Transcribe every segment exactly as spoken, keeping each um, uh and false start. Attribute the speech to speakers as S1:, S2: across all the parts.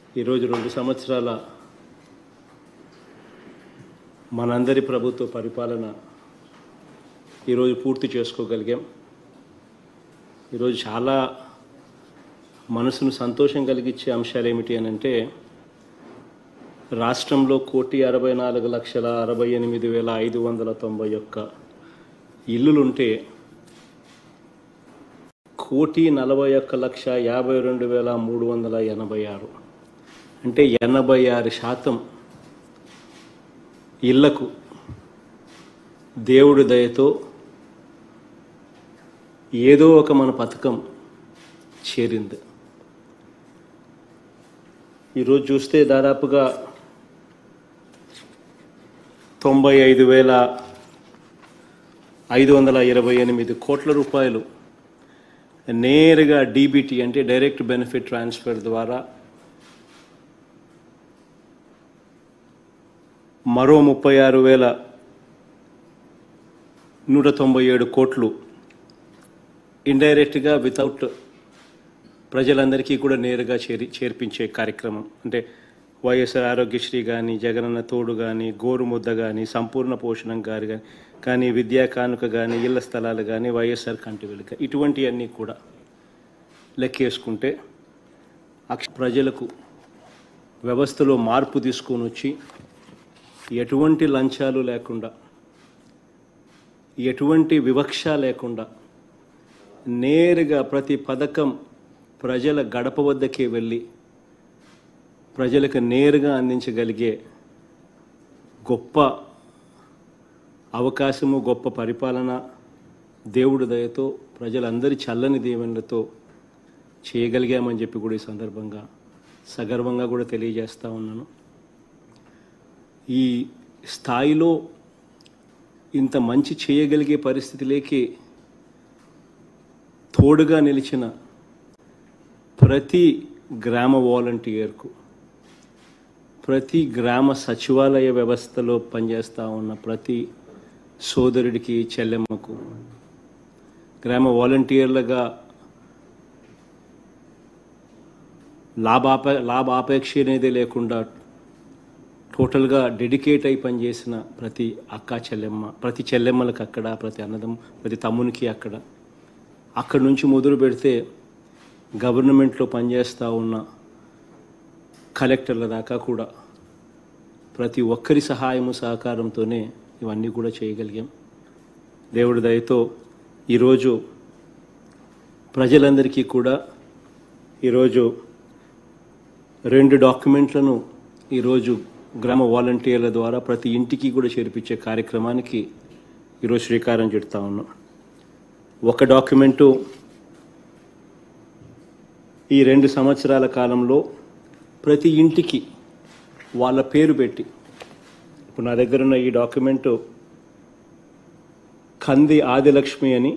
S1: ఈరోజు రెండు సంవత్సరాల మనందరి ప్రభుత్వ పరిపాలన ఈరోజు పూర్తి చేసుకోగలిగాం. ఈరోజు చాలా మనసును సంతోషం కలిగించే అంశాలు ఏమిటి అని అంటే, రాష్ట్రంలో కోటి అరవై నాలుగు లక్షల అరవై ఎనిమిది వేల ఐదు వందల తొంభై ఒక్క ఇల్లులుంటే కోటి నలభై ఒక్క లక్ష యాభై రెండు వేల మూడు వందల ఎనభై ఆరు అంటే ఎనభై ఆరు శాతం ఇళ్లకు దేవుడి దయతో ఏదో ఒక మన పథకం చేరింది. ఈరోజు చూస్తే దాదాపుగా తొంభై ఐదు వేల ఐదు వందల ఇరవై ఎనిమిది కోట్ల రూపాయలు నేరుగా డీబీటీ అంటే డైరెక్ట్ బెనిఫిట్ ట్రాన్స్ఫర్ ద్వారా మరో ముప్పై ఆరు వేల నూట తొంభై ఏడు కోట్లు ఇండైరెక్ట్గా వితౌట్ ప్రజలందరికీ కూడా నేరుగా చేరి చేర్పించే కార్యక్రమం. అంటే వైఎస్ఆర్ ఆరోగ్యశ్రీ కానీ, జగనన్న తోడు కానీ, గోరుముద్ద కానీ, సంపూర్ణ పోషణం గారు కానీ కానీ విద్యా కానుక కానీ, ఇళ్ల స్థలాలు కానీ, వైఎస్ఆర్ కంటి వెలుక, ఇటువంటివన్నీ కూడా లెక్కేసుకుంటే అక్ష ప్రజలకు వ్యవస్థలో మార్పు తీసుకొని వచ్చి ఎటువంటి లంచాలు లేకుండా, ఎటువంటి వివక్ష లేకుండా నేరుగా ప్రతి పథకం ప్రజల గడప వద్దకే వెళ్ళి ప్రజలకు నేరుగా అందించగలిగే గొప్ప అవకాశము, గొప్ప పరిపాలన దేవుడి దయతో ప్రజలందరి చల్లని దీవెనలతో చేయగలిగామని చెప్పి కూడా ఈ సందర్భంగా సగర్వంగా కూడా తెలియజేస్తూ ఉన్నాను. ఈ స్థాయిలో ఇంత మంచి చేయగలిగే పరిస్థితిలోకి తోడుగా నిలిచిన ప్రతి గ్రామ వాలంటీర్కు, ప్రతి గ్రామ సచివాలయ వ్యవస్థలో పనిచేస్తూ ఉన్న ప్రతి సోదరుడికి, చెల్లెమ్మకు, గ్రామ వాలంటీర్లుగా లాభాప లాభాపేక్ష అనేది లేకుండా టోటల్గా డెడికేట్ అయి పనిచేసిన ప్రతి అక్క చెల్లెమ్మ, ప్రతి చెల్లెమ్మలకు అక్కడ, ప్రతి అన్నదమ్ము, ప్రతి తమ్మునికి అక్కడ, అక్కడి నుంచి మొదలు పెడితే గవర్నమెంట్లో పనిచేస్తూ ఉన్న కలెక్టర్ల దాకా కూడా ప్రతి ఒక్కరి సహాయము సహకారంతోనే ఇవన్నీ కూడా చేయగలిగాం. దేవుడి దయతో ఈరోజు ప్రజలందరికీ కూడా ఈరోజు రెండు డాక్యుమెంట్లను ఈరోజు గ్రామ వాలంటీర్ల ద్వారా ప్రతి ఇంటికి కూడా చేర్పించే కార్యక్రమానికి ఈరోజు శ్రీకారం చుడతా ఉన్నాం. ఒక డాక్యుమెంటు ఈ రెండు సంవత్సరాల కాలంలో ప్రతి ఇంటికి వాళ్ళ పేరు పెట్టి, ఇప్పుడు నా దగ్గర ఉన్న ఈ డాక్యుమెంటు కంది ఆదిలక్ష్మి అని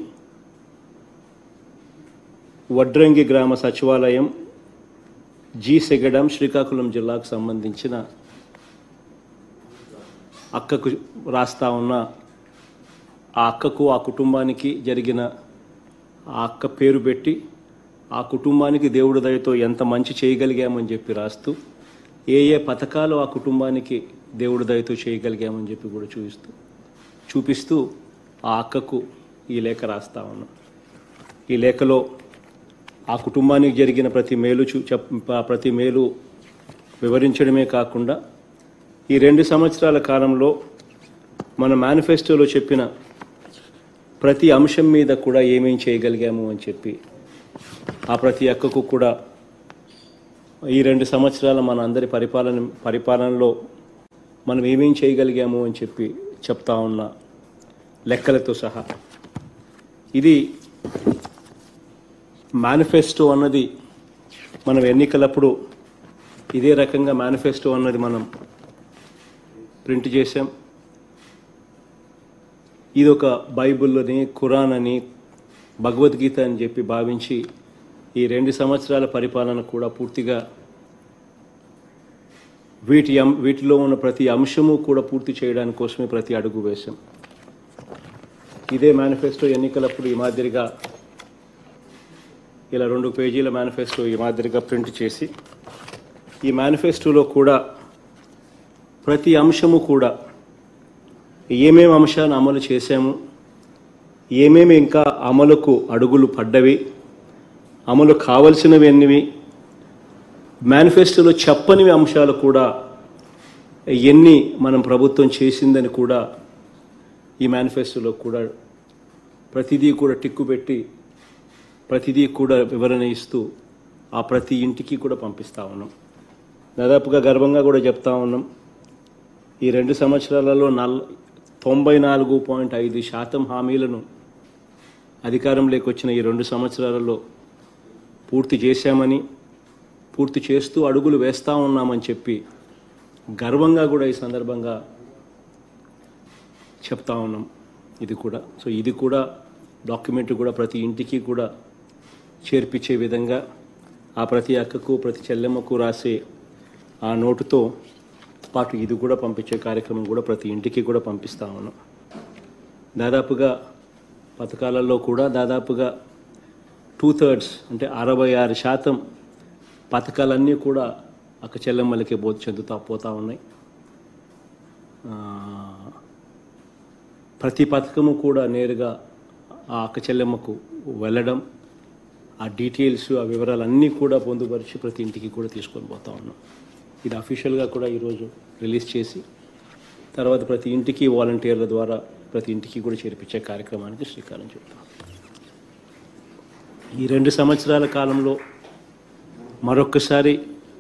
S1: వడ్రంగి గ్రామ సచివాలయం, జి సెగడం, శ్రీకాకుళం జిల్లాకు సంబంధించిన అక్కకు రాస్తా ఉన్న ఆ అక్కకు, ఆ కుటుంబానికి జరిగిన ఆ అక్క పేరు పెట్టి ఆ కుటుంబానికి దేవుడి దయతో ఎంత మంచి చేయగలిగామని చెప్పి రాస్తూ, ఏ ఏ పథకాలు ఆ కుటుంబానికి దేవుడి దయతో చేయగలిగామని చెప్పి కూడా చూపిస్తూ చూపిస్తూ ఆ అక్కకు ఈ లేఖ రాస్తా ఉన్నాం. ఈ లేఖలో ఆ కుటుంబానికి జరిగిన ప్రతి మేలు చూ ప్రతి మేలు వివరించడమే కాకుండా ఈ రెండు సంవత్సరాల కాలంలో మన మేనిఫెస్టోలో చెప్పిన ప్రతి అంశం మీద కూడా ఏమేం చేయగలిగాము అని చెప్పి ఆ ప్రతి అక్కకు కూడా ఈ రెండు సంవత్సరాల మన అందరి పరిపాలన పరిపాలనలో మనం ఏమేం చేయగలిగాము అని చెప్పి చెప్తా ఉన్న లెక్కలతో సహా. ఇది మేనిఫెస్టో అన్నది మనం ఎన్నికలప్పుడు ఇదే రకంగా మేనిఫెస్టో అన్నది మనం ప్రింట్ చేసాం. ఇది ఒక బైబిల్ అని, ఖురాన్ అని, భగవద్గీత అని చెప్పి భావించి ఈ రెండు సంవత్సరాల పరిపాలన కూడా పూర్తిగా వీటి వీటిలో ఉన్న ప్రతి అంశము కూడా పూర్తి చేయడానికి కోసమే ప్రతి అడుగు వేశాం. ఇదే మేనిఫెస్టో ఎన్నికలప్పుడు ఈ మాదిరిగా ఇలా రెండు పేజీల మేనిఫెస్టో ఈ మాదిరిగా ప్రింట్ చేసి ఈ మేనిఫెస్టోలో కూడా ప్రతి అంశము కూడా ఏమేమి అంశాలను అమలు చేశాము, ఏమేమి ఇంకా అమలుకు అడుగులు పడ్డవి, అమలు కావలసినవి ఎన్నివి, మేనిఫెస్టోలో చెప్పనివి అంశాలు కూడా ఎన్ని మనం ప్రభుత్వం చేసిందని కూడా ఈ మేనిఫెస్టోలో కూడా ప్రతిదీ కూడా టిక్కు పెట్టి ప్రతిదీ కూడా వివరణ ఇస్తూ ఆ ప్రతి ఇంటికి కూడా పంపిస్తూ ఉన్నాం. దాదాపుగా గర్వంగా కూడా చెప్తా ఉన్నాం, ఈ రెండు సంవత్సరాలలో నల్ తొంభై నాలుగు పాయింట్ ఐదు శాతం హామీలను అధికారంలోకి వచ్చిన ఈ రెండు సంవత్సరాలలో పూర్తి చేశామని, పూర్తి చేస్తూ అడుగులు వేస్తూ ఉన్నామని చెప్పి గర్వంగా కూడా ఈ సందర్భంగా చెప్తా ఉన్నాం. ఇది కూడా సో ఇది కూడా డాక్యుమెంట్ కూడా ప్రతి ఇంటికి కూడా చేర్పించే విధంగా ఆ ప్రతి అక్కకు ప్రతి చెల్లెమ్మకు రాసే ఆ నోటుతో పాటు ఇది కూడా పంపించే కార్యక్రమం కూడా ప్రతి ఇంటికి కూడా పంపిస్తా ఉన్నాం. దాదాపుగా పథకాలలో కూడా దాదాపుగా టూ థర్డ్స్ అంటే అరవై ఆరు శాతం పథకాలన్నీ కూడా అక్క చెల్లెమ్మలకే బోధ చెందుతా పోతా ఉన్నాయి. ప్రతి పథకము కూడా నేరుగా ఆ అక్క చెల్లెమ్మకు వెళ్ళడం, ఆ డీటెయిల్స్ ఆ వివరాలన్నీ కూడా పొందుపరిచి ప్రతి ఇంటికి కూడా తీసుకొని పోతా ఉన్నాం. ఇది అఫీషియల్గా కూడా ఈరోజు రిలీజ్ చేసి తర్వాత ప్రతి ఇంటికి వాలంటీర్ల ద్వారా ప్రతి ఇంటికి కూడా చేర్పించే కార్యక్రమానికి శ్రీకారం చుడతాం. ఈ రెండు సంవత్సరాల కాలంలో మరొక్కసారి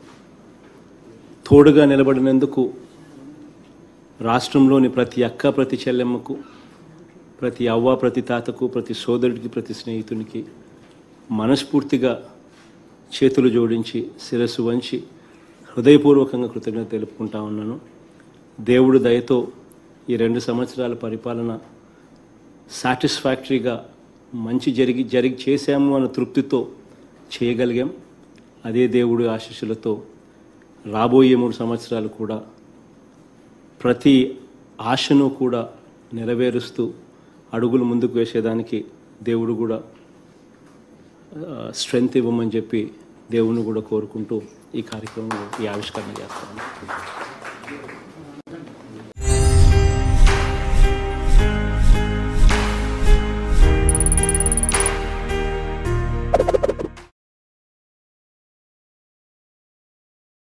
S1: తోడుగా నిలబడినందుకు రాష్ట్రంలోని ప్రతి అక్క ప్రతి చెల్లెమ్మకు, ప్రతి అవ్వ ప్రతి తాతకు, ప్రతి సోదరుడికి, ప్రతి స్నేహితునికి మనస్ఫూర్తిగా చేతులు జోడించి శిరస్సు వంచి హృదయపూర్వకంగా కృతజ్ఞత తెలుపుకుంటా ఉన్నాను. దేవుడు దయతో ఈ రెండు సంవత్సరాల పరిపాలన సాటిస్ఫాక్టరీగా మంచి జరిగి జరిగి చేశాము అన్న తృప్తితో చేయగలిగాం. అదే దేవుడి ఆశీస్సులతో రాబోయే మూడు సంవత్సరాలు కూడా ప్రతి ఆశను కూడా నెరవేరుస్తూ అడుగులు ముందుకు వేసేదానికి దేవుడు కూడా స్ట్రెంగ్త్ ఇవ్వమని చెప్పి దేవుని కూడా కోరుకుంటూ ఈ కార్యక్రమంలో ఈ ఆవిష్కరణ చేస్తాను.